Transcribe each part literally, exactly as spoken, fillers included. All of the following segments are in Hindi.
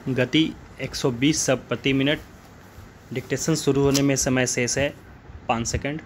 गति एक सौ बीस शब्द प्रति मिनट। डिक्टेशन शुरू होने में समय शेष है पाँच सेकंड।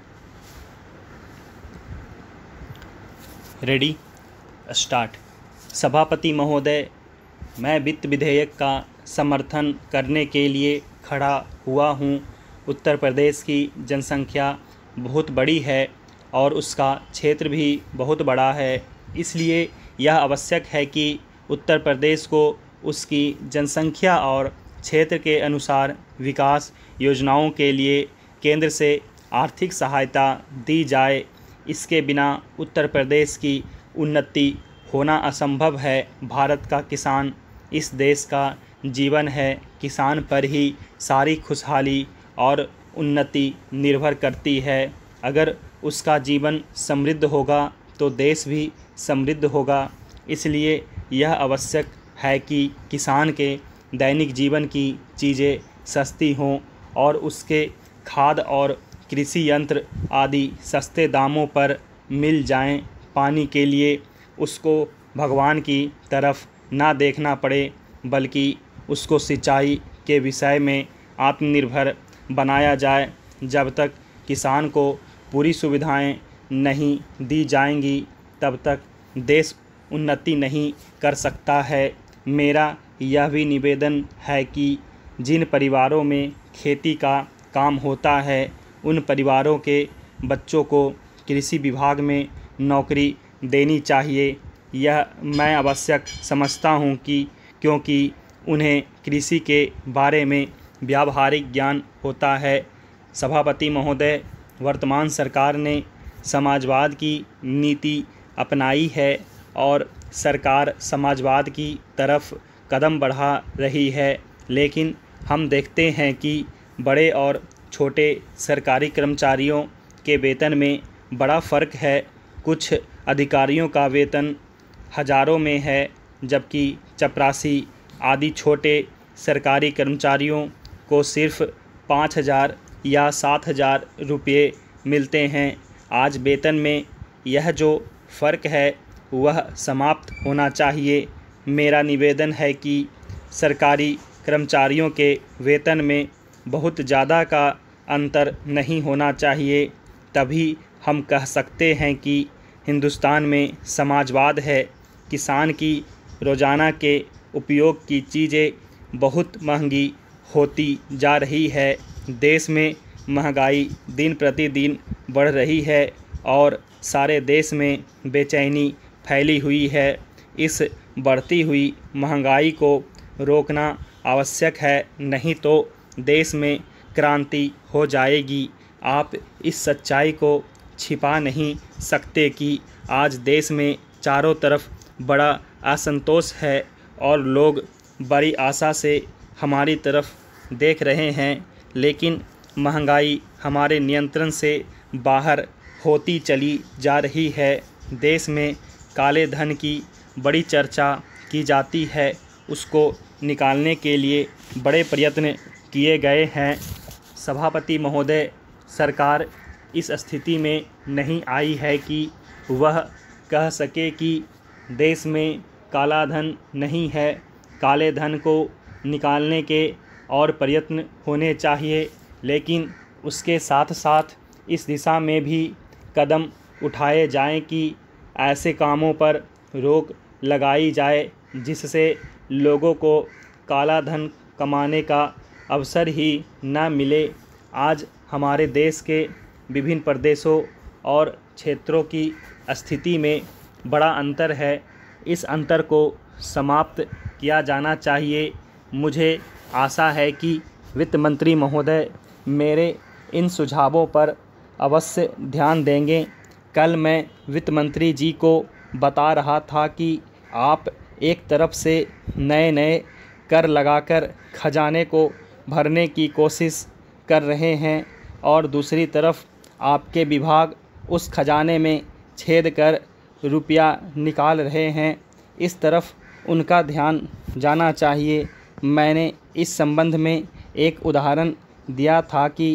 Ready, start. सभापति महोदय, मैं वित्त विधेयक का समर्थन करने के लिए खड़ा हुआ हूँ। उत्तर प्रदेश की जनसंख्या बहुत बड़ी है और उसका क्षेत्र भी बहुत बड़ा है, इसलिए यह आवश्यक है कि उत्तर प्रदेश को उसकी जनसंख्या और क्षेत्र के अनुसार विकास योजनाओं के लिए केंद्र से आर्थिक सहायता दी जाए। इसके बिना उत्तर प्रदेश की उन्नति होना असंभव है। भारत का किसान इस देश का जीवन है। किसान पर ही सारी खुशहाली और उन्नति निर्भर करती है। अगर उसका जीवन समृद्ध होगा तो देश भी समृद्ध होगा। इसलिए यह आवश्यक है कि किसान के दैनिक जीवन की चीज़ें सस्ती हों और उसके खाद और कृषि यंत्र आदि सस्ते दामों पर मिल जाएं। पानी के लिए उसको भगवान की तरफ ना देखना पड़े, बल्कि उसको सिंचाई के विषय में आत्मनिर्भर बनाया जाए। जब तक किसान को पूरी सुविधाएं नहीं दी जाएंगी, तब तक देश उन्नति नहीं कर सकता है। मेरा यह भी निवेदन है कि जिन परिवारों में खेती का काम होता है, उन परिवारों के बच्चों को कृषि विभाग में नौकरी देनी चाहिए। यह मैं आवश्यक समझता हूँ कि क्योंकि उन्हें कृषि के बारे में व्यावहारिक ज्ञान होता है। सभापति महोदय, वर्तमान सरकार ने समाजवाद की नीति अपनाई है और सरकार समाजवाद की तरफ कदम बढ़ा रही है, लेकिन हम देखते हैं कि बड़े और छोटे सरकारी कर्मचारियों के वेतन में बड़ा फ़र्क है। कुछ अधिकारियों का वेतन हज़ारों में है, जबकि चपरासी आदि छोटे सरकारी कर्मचारियों को सिर्फ पाँच हज़ार या सात हज़ार रुपये मिलते हैं। आज वेतन में यह जो फ़र्क है वह समाप्त होना चाहिए। मेरा निवेदन है कि सरकारी कर्मचारियों के वेतन में बहुत ज़्यादा का अंतर नहीं होना चाहिए। तभी हम कह सकते हैं कि हिंदुस्तान में समाजवाद है। किसान की रोज़ाना के उपयोग की चीज़ें बहुत महंगी होती जा रही है। देश में महंगाई दिन प्रतिदिन बढ़ रही है और सारे देश में बेचैनी फैली हुई है। इस बढ़ती हुई महंगाई को रोकना आवश्यक है, नहीं तो देश में क्रांति हो जाएगी। आप इस सच्चाई को छिपा नहीं सकते कि आज देश में चारों तरफ बड़ा असंतोष है और लोग बड़ी आशा से हमारी तरफ देख रहे हैं, लेकिन महंगाई हमारे नियंत्रण से बाहर होती चली जा रही है। देश में काले धन की बड़ी चर्चा की जाती है, उसको निकालने के लिए बड़े प्रयत्न किए गए हैं। सभापति महोदय, सरकार इस स्थिति में नहीं आई है कि वह कह सके कि देश में काला धन नहीं है। काले धन को निकालने के और प्रयत्न होने चाहिए, लेकिन उसके साथ साथ इस दिशा में भी कदम उठाए जाएं कि ऐसे कामों पर रोक लगाई जाए जिससे लोगों को काला धन कमाने का अवसर ही न मिले। आज हमारे देश के विभिन्न प्रदेशों और क्षेत्रों की स्थिति में बड़ा अंतर है। इस अंतर को समाप्त किया जाना चाहिए। मुझे आशा है कि वित्त मंत्री महोदय मेरे इन सुझावों पर अवश्य ध्यान देंगे। कल मैं वित्त मंत्री जी को बता रहा था कि आप एक तरफ से नए नए कर लगाकर खजाने को भरने की कोशिश कर रहे हैं और दूसरी तरफ आपके विभाग उस खजाने में छेद कर रुपया निकाल रहे हैं। इस तरफ उनका ध्यान जाना चाहिए। मैंने इस संबंध में एक उदाहरण दिया था कि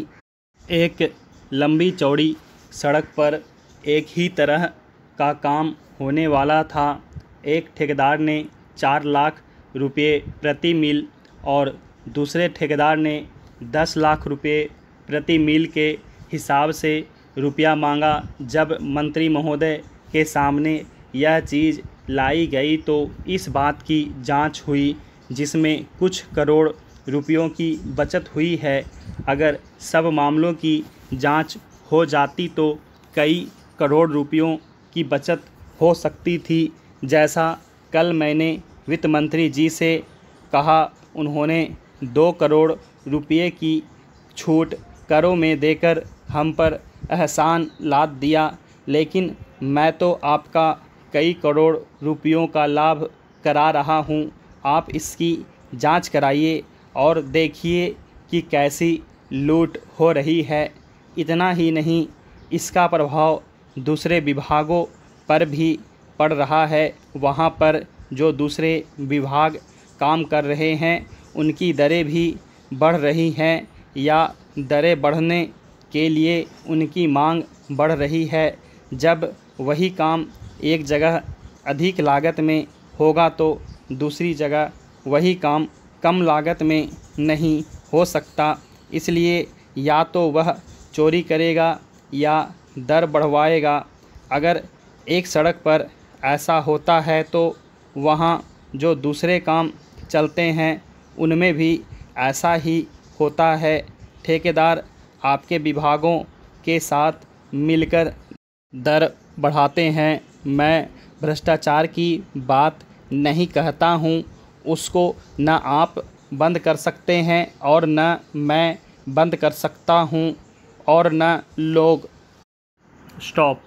एक लंबी चौड़ी सड़क पर एक ही तरह का काम होने वाला था। एक ठेकेदार ने चार लाख रुपये प्रति मील और दूसरे ठेकेदार ने दस लाख रुपये प्रति मील के हिसाब से रुपया मांगा। जब मंत्री महोदय के सामने यह चीज़ लाई गई तो इस बात की जांच हुई, जिसमें कुछ करोड़ रुपयों की बचत हुई है। अगर सब मामलों की जांच हो जाती तो कई करोड़ रुपयों की बचत हो सकती थी। जैसा कल मैंने वित्त मंत्री जी से कहा, उन्होंने दो करोड़ रुपये की छूट करों में देकर हम पर एहसान लाद दिया, लेकिन मैं तो आपका कई करोड़ रुपयों का लाभ करा रहा हूँ। आप इसकी जांच कराइए और देखिए कि कैसी लूट हो रही है। इतना ही नहीं, इसका प्रभाव दूसरे विभागों पर भी पड़ रहा है। वहाँ पर जो दूसरे विभाग काम कर रहे हैं उनकी दरें भी बढ़ रही हैं या दरें बढ़ने के लिए उनकी मांग बढ़ रही है। जब वही काम एक जगह अधिक लागत में होगा तो दूसरी जगह वही काम कम लागत में नहीं हो सकता। इसलिए या तो वह चोरी करेगा या दर बढ़वाएगा। अगर एक सड़क पर ऐसा होता है तो वहाँ जो दूसरे काम चलते हैं उनमें भी ऐसा ही होता है। ठेकेदार आपके विभागों के साथ मिलकर दर बढ़ाते हैं। मैं भ्रष्टाचार की बात नहीं कहता हूँ, उसको न आप बंद कर सकते हैं और न मैं बंद कर सकता हूँ और न लोग। स्टॉप।